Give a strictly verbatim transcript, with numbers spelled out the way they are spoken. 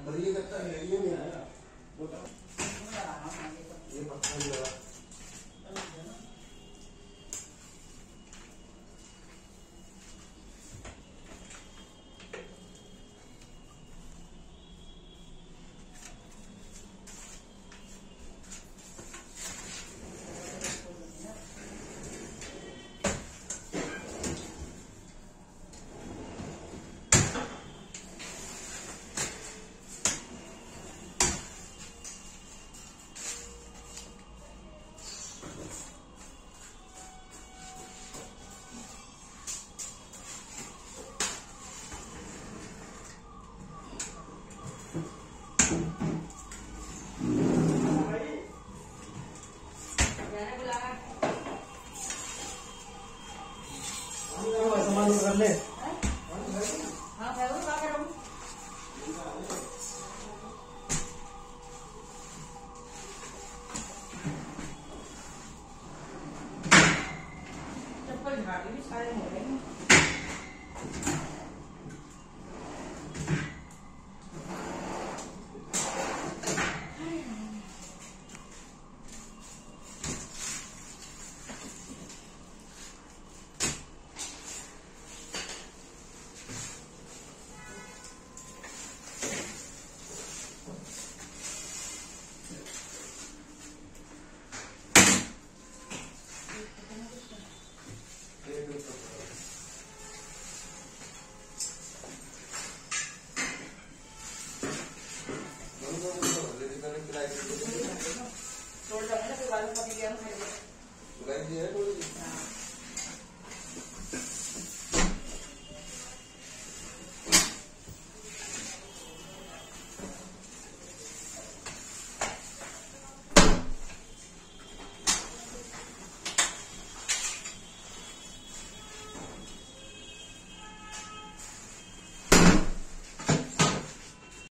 पर ये करता है ये नहीं आया ये पत्थर ही लगा कर ले हाँ भाई वो क्या कर रहा हूँ चप्पल झाड़ी भी सारे हो रहे हैं थोड़ा सा पति गया